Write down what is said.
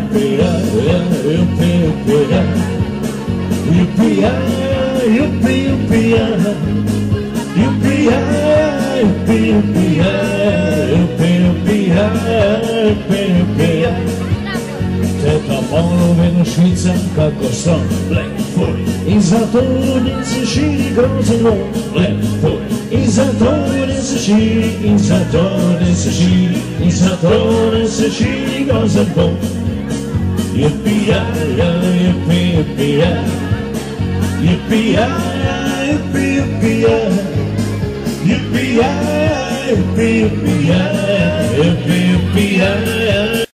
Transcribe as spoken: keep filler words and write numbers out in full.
Teta malo vedno švica kako sam lepo i zato ne se širi grozno lepo i zato ne se širi i zato ne se širi i zato ne se širi grozno. Yippee-ya, yippee, yippee-ya, yippee-ya, yippee, yippee-ya, yippee-ya, yippee, yippee-ya, yippee, yippee-ya.